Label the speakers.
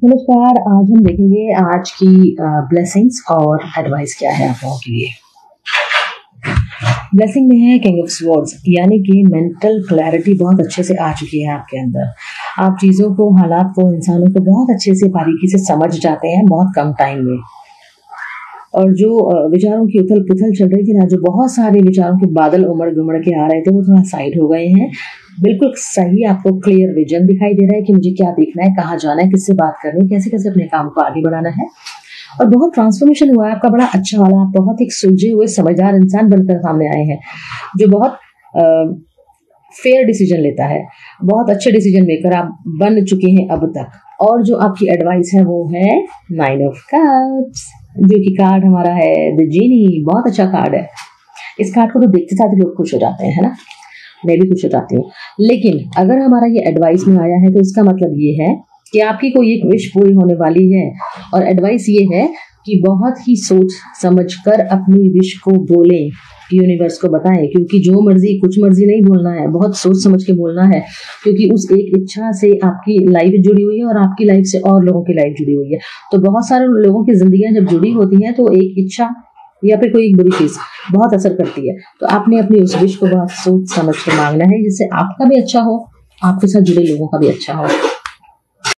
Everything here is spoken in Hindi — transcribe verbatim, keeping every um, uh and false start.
Speaker 1: नमस्कार। आज हम देखेंगे आज की ब्लेसिंग्स और एडवाइस क्या है आप लोगों के लिए। ब्लेसिंग में है किंग ऑफ स्वॉर्ड्स, यानी कि मेंटल क्लैरिटी बहुत अच्छे से आ चुकी है आपके अंदर। आप चीज़ों को, हालात को, इंसानों को बहुत अच्छे से बारीकी से समझ जाते हैं बहुत कम टाइम में। और जो विचारों की उथल पुथल चल रही थी ना, जो बहुत सारे विचारों के बादल उमड़ घुमड़ के आ रहे थे, वो थोड़ा साइड हो गए हैं। बिल्कुल सही, आपको क्लियर विजन दिखाई दे रहा है कि मुझे क्या देखना है, कहाँ जाना है, किससे बात करनी है, कैसे कैसे अपने काम को आगे बढ़ाना है। और बहुत ट्रांसफॉर्मेशन हुआ है आपका, बड़ा अच्छा वाला। आप बहुत एक सुलझे हुए समझदार इंसान बनकर सामने आए हैं, जो बहुत फेयर डिसीजन लेता है। बहुत अच्छे डिसीजन मेकर आप बन चुके हैं अब तक। और जो आपकी एडवाइस है वो है नाइन ऑफ कप्स, जो कि कार्ड हमारा है द जीनी। बहुत अच्छा कार्ड है। इस कार्ड को तो देखते साथ लोग खुश हो जाते हैं, है ना। मैं भी खुश हो जाती हूँ। लेकिन अगर हमारा ये एडवाइस में आया है तो इसका मतलब ये है कि आपकी कोई एक विश पूरी होने वाली है। और एडवाइस ये है कि बहुत ही सोच समझकर अपनी विश को बोलें, यूनिवर्स को बताएं। क्योंकि जो मर्जी, कुछ मर्जी नहीं बोलना है, बहुत सोच समझ के बोलना है। क्योंकि उस एक इच्छा से आपकी लाइफ जुड़ी हुई है और आपकी लाइफ से और लोगों की लाइफ जुड़ी हुई है। तो बहुत सारे लोगों की जिंदगियां जब जुड़ी होती हैं तो एक इच्छा या फिर कोई एक बुरी चीज बहुत असर करती है। तो आपने अपनी उस विश को बहुत सोच समझ के मांगना है, जिससे आपका भी अच्छा हो, आपके साथ जुड़े लोगों का भी अच्छा हो।